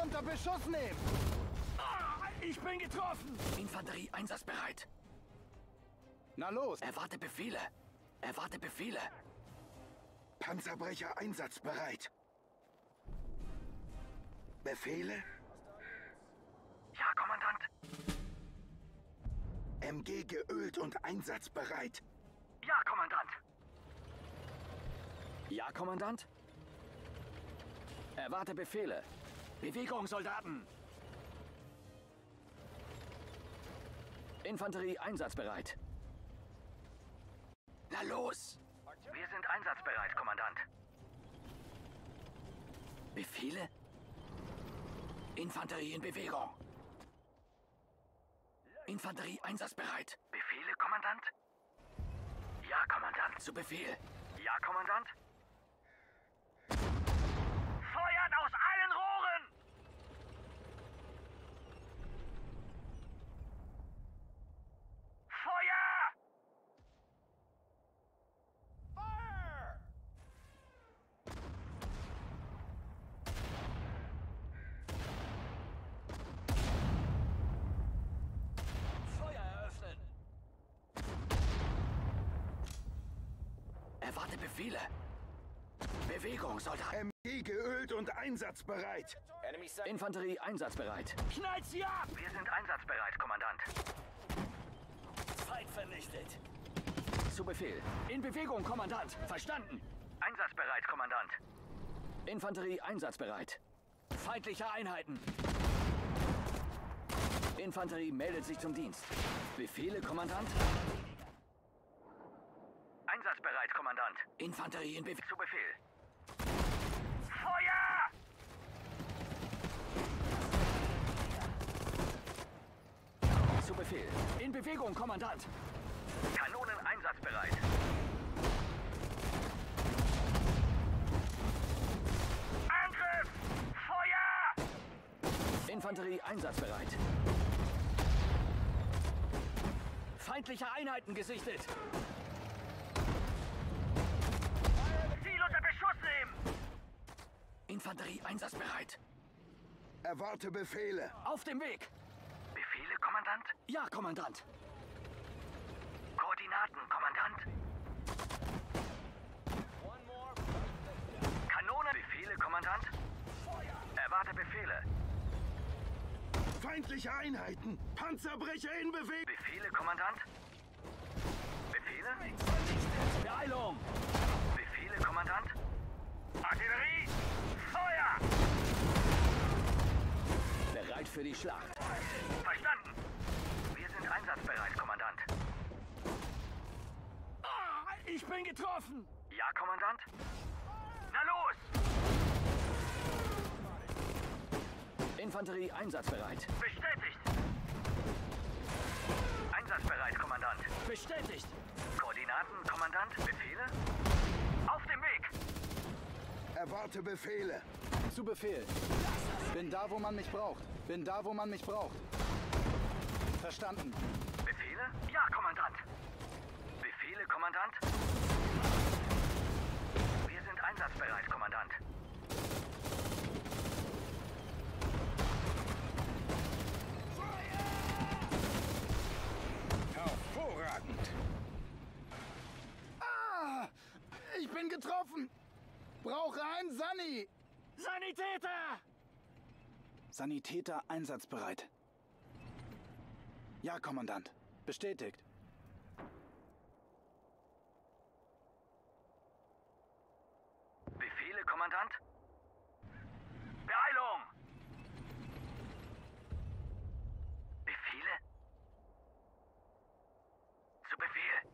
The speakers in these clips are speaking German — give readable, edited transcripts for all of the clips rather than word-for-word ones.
unter Beschuss nehmen! Ich bin getroffen! Infanterie einsatzbereit. Na los! Erwarte Befehle. Erwarte Befehle. Panzerbrecher einsatzbereit. Befehle? Ja, Kommandant. MG geölt und einsatzbereit. Ja, Kommandant. Ja, Kommandant. Erwarte Befehle. Bewegung, Soldaten. Infanterie einsatzbereit. Na los! Wir sind einsatzbereit, Kommandant. Befehle? Infanterie in Bewegung. Infanterie einsatzbereit. Befehle, Kommandant? Ja, Kommandant. Zu Befehl. Ja, Kommandant. Feuert aus allen Rohren! Feuer! Feuer eröffnen! Erwarte Befehle. Bewegung, Soldaten. MG geölt und einsatzbereit. Infanterie einsatzbereit. Knallt sie ab! Wir sind einsatzbereit, Kommandant. Feind vernichtet. Zu Befehl. In Bewegung, Kommandant. Verstanden. Einsatzbereit, Kommandant. Infanterie einsatzbereit. Feindliche Einheiten. Infanterie meldet sich zum Dienst. Befehle, Kommandant. Einsatzbereit, Kommandant. Infanterie in Bewegung. Zu Befehl. Feuer! Zu Befehl. In Bewegung, Kommandant. Kanonen einsatzbereit. Angriff! Feuer! Infanterie einsatzbereit. Feindliche Einheiten gesichtet. Ziel unter Beschuss nehmen! Infanterie einsatzbereit. Erwarte Befehle. Auf dem Weg! Befehle, Kommandant? Ja, Kommandant. Koordinaten, Kommandant. Kanone. Befehle, Kommandant. Erwarte Befehle. Feindliche Einheiten. Panzerbrecher in Bewegung. Befehle, Kommandant. Befehle? Beeilung! Befehle, Kommandant. Artillerie! Feuer! Bereit für die Schlacht. Verstanden. Wir sind einsatzbereit, Kommandant. Ich bin getroffen! Ja, Kommandant? Na los! Infanterie einsatzbereit. Bestätigt! Einsatzbereit, Kommandant. Bestätigt! Koordinaten, Kommandant. Befehle? Auf dem Weg! Erwarte Befehle. Zu Befehl. Bin da, wo man mich braucht. Bin da, wo man mich braucht. Verstanden. Befehle? Ja, Kommandant. Befehle, Kommandant? Wir sind einsatzbereit, Kommandant. Hervorragend. Ah! Ich bin getroffen! Brauche einen Sani! Sanitäter! Sanitäter einsatzbereit. Ja, Kommandant. Bestätigt. Befehle, Kommandant? Beeilung! Befehle? Zu Befehl.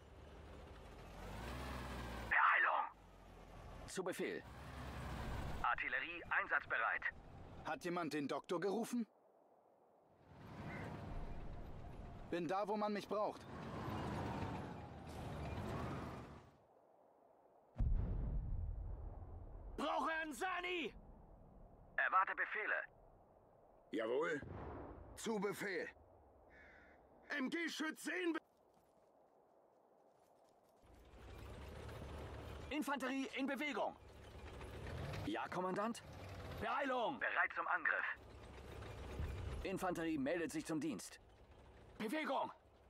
Beeilung! Zu Befehl. Artillerie einsatzbereit. Hat jemand den Doktor gerufen? Bin da, wo man mich braucht. Brauche einen Sani! Erwarte Befehle. Jawohl. Zu Befehl. MG-Schütze in Bewegung. Infanterie in Bewegung. Ja, Kommandant? Beeilung! Bereit zum Angriff. Infanterie meldet sich zum Dienst. Bewegung!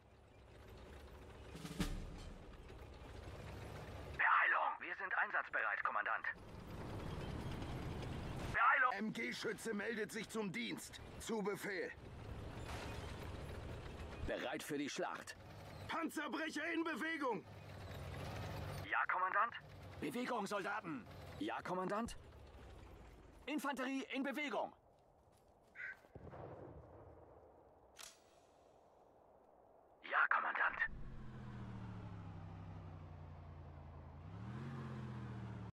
Beeilung! Wir sind einsatzbereit, Kommandant. Beeilung! MG-Schütze meldet sich zum Dienst. Zu Befehl. Bereit für die Schlacht. Panzerbrecher in Bewegung. Ja, Kommandant? Bewegung, Soldaten! Ja, Kommandant? Infanterie in Bewegung!